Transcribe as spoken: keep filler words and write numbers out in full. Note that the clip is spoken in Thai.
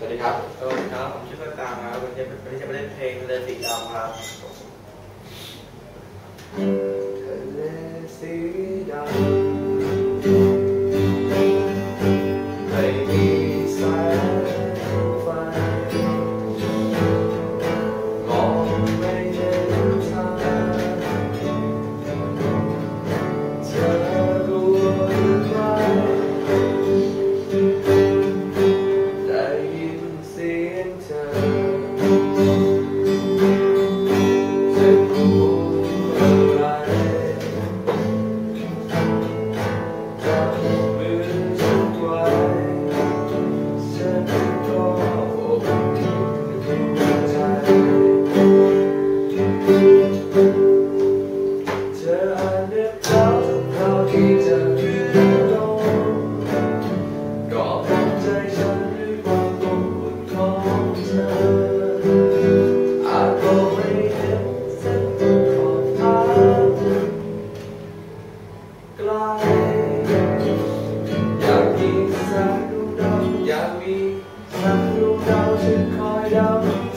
วัสดีครับสวัสดีครับผมชื่อต้นตามครับวันนี้วันนี้จะมาเล่นเพลงทะเลสีดำครับทะเลสีดำไม่มีแสงไฟมองไม่เห็นทางเธอรู้หรือไม่ได้ยินเสียงเธอจะพูดอะไรจับมือฉันไว้ฉันก็อบอุ่นหัวใจเธออาจนึกเขาเขาที่จะมีลมก็ภูมิใจฉันด้วยความอบอุ่นของเธออาจมองไม่เห็นเส้นขอบทางไกลอยากมีแสงดวงดาวอยากมีแสงดวงดาวช่วยคอยดาว